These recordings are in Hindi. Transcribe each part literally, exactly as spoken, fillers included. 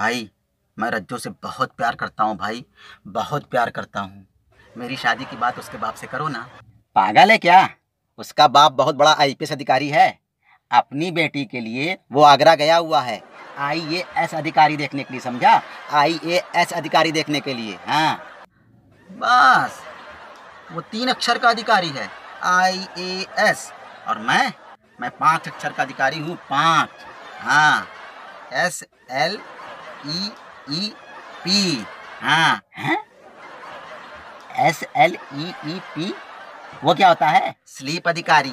भाई, मैं रज्जो से बहुत प्यार करता हूँ भाई, बहुत प्यार करता हूँ। मेरी शादी की बात उसके बाप से करो ना। पागल है क्या? उसका बाप बहुत बड़ा आई पी एस अधिकारी है। अपनी बेटी के लिए वो आगरा गया हुआ है आई ए एस अधिकारी देखने के लिए, समझा? आई ए एस अधिकारी देखने के लिए। हाँ बस, वो तीन अक्षर का अधिकारी है, आई ए एस, और मैं मैं पांच अक्षर का अधिकारी हूँ, पांच। हाँ, S L E E P. हाँ हैं? S L E E P वो क्या होता है? स्लीप अधिकारी।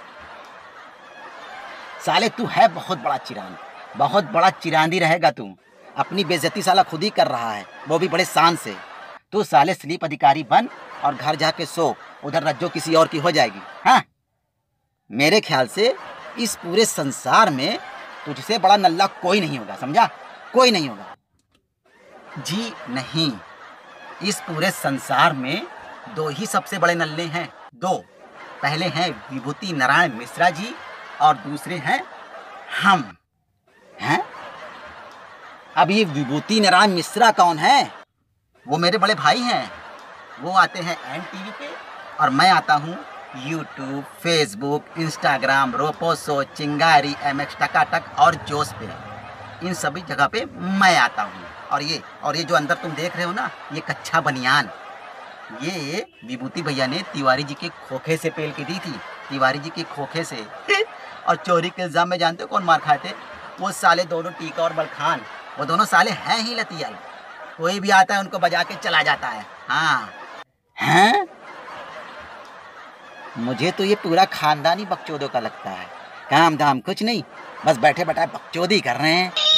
साले तू है बहुत बड़ा चिरांद, बहुत बड़ा चिरांदी रहेगा तू। अपनी बेइज्जती साला खुद ही कर रहा है, वो भी बड़े शान से। तू साले स्लीप अधिकारी बन और घर जाके सो, उधर रज्जो किसी और की हो जाएगी। हाँ, मेरे ख्याल से इस पूरे संसार में तुझसे बड़ा नल्ला कोई नहीं होगा, समझा? कोई नहीं होगा। जी नहीं, इस पूरे संसार में दो ही सबसे बड़े नल्ले हैं, दो। पहले हैं विभूति नारायण मिश्रा जी और दूसरे हैं हम। हैं? अब ये विभूति नारायण मिश्रा कौन है? वो मेरे बड़े भाई हैं। वो आते हैं एन टी वी पे और मैं आता हूँ यूट्यूब, फेसबुक, इंस्टाग्राम, रोपोसो, चिंगारी, एम एक्स टकाटक और जोश पे। इन सभी जगह पे मैं आता हूँ। और ये और ये जो अंदर तुम देख रहे हो ना, ये कच्चा बनियान, ये विभूति भैया ने तिवारी जी के खोखे से पेल के दी थी, तिवारी जी के खोखे से। और चोरी के इल्जाम में जानते हो कौन मार खाए थे? वो साले दोनों, टीका और बलखान। वो दोनों साले हैं ही लतियल। कोई भी आता है उनको बजा के चला जाता है। हाँ हैं? मुझे तो ये पूरा खानदानी बकचोदों का लगता है। काम धाम कुछ नहीं, बस बैठे बैठे बकचोदी कर रहे हैं।